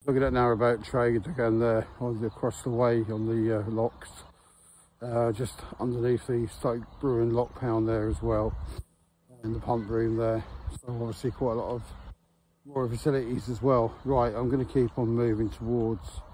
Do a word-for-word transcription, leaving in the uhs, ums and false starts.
Look at that narrowboat trade again there on the across the way on the uh, locks, uh, just underneath the Stoke Bruerne lock pound there as well, and the pump room there. So obviously quite a lot of more facilities as well. Right, I'm going to keep on moving towards